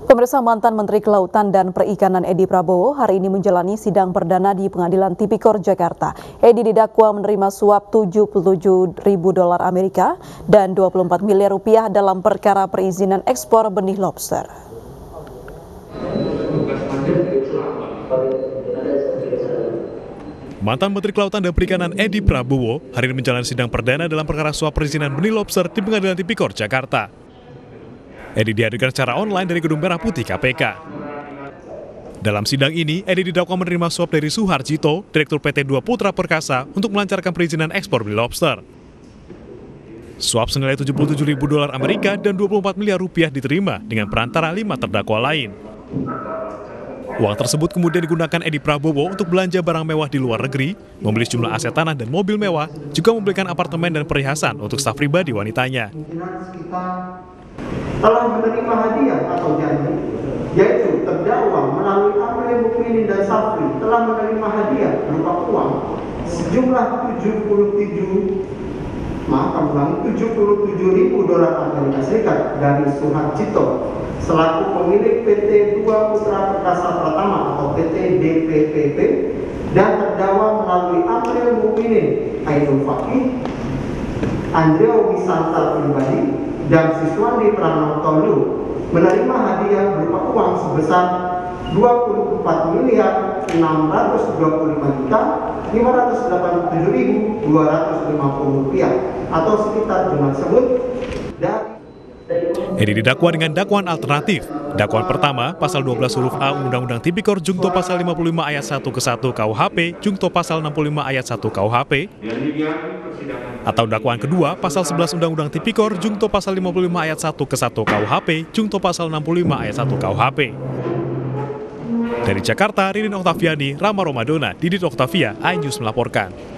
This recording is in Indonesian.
Pemirsa, mantan Menteri Kelautan dan Perikanan Edi Prabowo hari ini menjalani sidang perdana di Pengadilan Tipikor Jakarta. Edi didakwa menerima suap 77 ribu dolar Amerika dan 24 miliar rupiah dalam perkara perizinan ekspor benih lobster. Mantan Menteri Kelautan dan Perikanan Edi Prabowo hari ini menjalani sidang perdana dalam perkara suap perizinan benih lobster di Pengadilan Tipikor Jakarta. Edi dihadirkan secara online dari Gedung Merah Putih KPK. Dalam sidang ini, Edi didakwa menerima suap dari Suharjito, Direktur PT Dua Putra Perkasa, untuk melancarkan perizinan ekspor benih lobster. Suap senilai 77 ribu dolar Amerika dan 24 miliar rupiah diterima dengan perantara 5 terdakwa lain. Uang tersebut kemudian digunakan Edi Prabowo untuk belanja barang mewah di luar negeri, membeli sejumlah aset tanah dan mobil mewah, juga membelikan apartemen dan perhiasan untuk staf pribadi wanitanya. Telah menerima hadiah atau janji, yaitu terdakwa melalui Amri Mukminin dan Safri telah menerima hadiah berupa uang sejumlah 77 ribu dolar Amerika Serikat dari Suharjito selaku pemilik PT Dua Putra Perkasa Pratama atau PT DPPP, dan terdakwa melalui Amri Mukminin Ainul Fakih, Andreo Wisanta pribadi, dan Siswandi Pranotolu menerima hadiah berupa uang sebesar 24 miliar 625 juta 587.250 rupiah atau sekitar jumlah tersebut. Edi didakwa dengan dakwaan alternatif. Dakwaan pertama, pasal 12 huruf A Undang-Undang Tipikor Jungto pasal 55 ayat 1 ke 1 KUHP, Jungto pasal 65 ayat 1 KUHP, atau dakwaan kedua, pasal 11 Undang-Undang Tipikor Jungto pasal 55 ayat 1 ke 1 KUHP, Jungto pasal 65 ayat 1 KUHP. Dari Jakarta, Ririn Oktaviani, Rama Romadona, Didit Oktavia, iNews melaporkan.